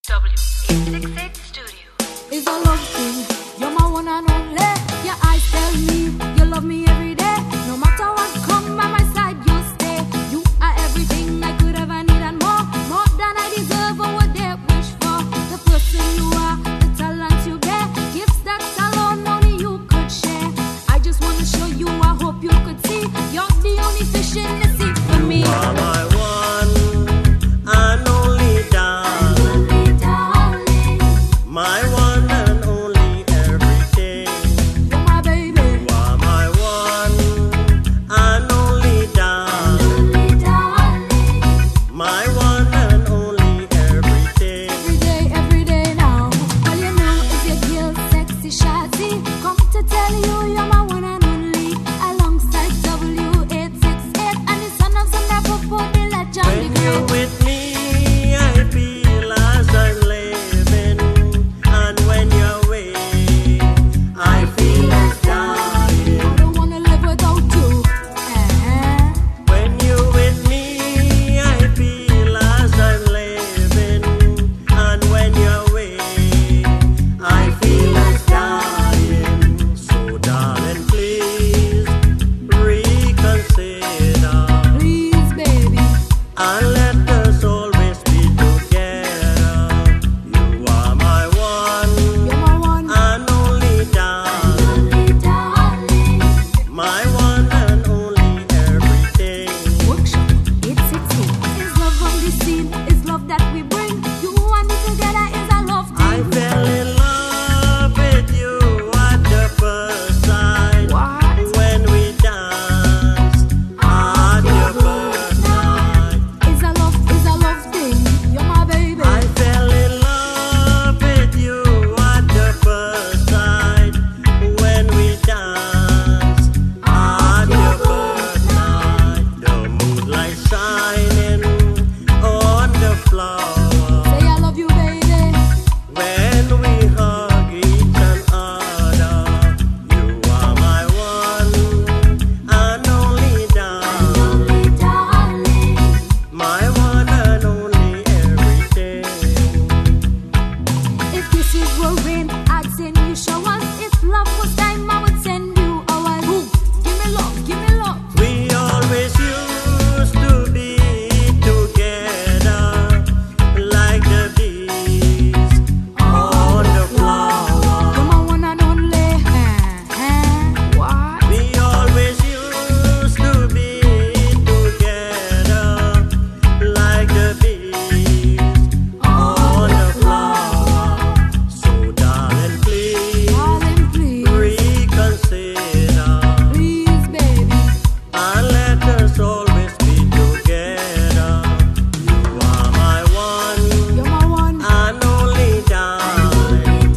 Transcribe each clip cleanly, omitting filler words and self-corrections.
W868 Studio. It's a love thing. You're my one and only. Your eyes tell me you love me every day. No matter what come by my side, you'll stay. You are everything I could ever need and more. More than I deserve or would dare wish for. The person you are, the talent you bear, gifts that alone only you could share. I just want to show you, I hope you could see. You're the only fish in the sea for me. You are my one and only darling. My one and only everything. You're my baby. You are my one and only darling. My one and only everything. Every day now. All you know is your girl, sexy Shazzie. Come to tell you you're my one and only. Alongside W868 and the son of Sundar, Popo, the legend. When you're with me, I feel as I'm living, and when you're away, I feel as dying. I don't wanna live without you. When you're with me, I feel as I'm living, and when you're away, I feel as dying. So darling, please reconsider, Please, baby. and let us always be together. You are my one You're my one and only darling. My one and only everything. WorkShop 868. Is love on the scene? Is love that we bring? You and me together is a love I thing. fell in love with you at the first sight. What? When we danced at your birthnight. Is a love thing. You're my baby. I fell in love with you at the first sight. When we danced at your birthnight. The moonlight shining on the flower. Say I love you, baby. When we hug each other, you are my one and only darling. My one and only everything. If kisses were rain, I'd send you showers. If love was time, I would send you hours. Ooh, give me love, give me love. We always used to be together like the bees on the flower. You're my one and only. What? We always used to be together like the bees on the flower. So darling, please Darling, please. reconsider, Please, baby. and let us always be together. You are my one You're my one. and only darling.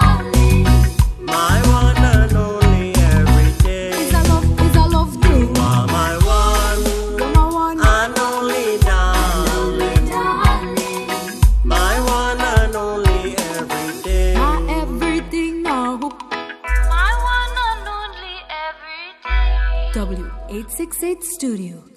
My one and only everything. Is a love thing. You are my one You're my one. and only darling. My one and only everything. My everything now. My one and only everything. W868 Studio.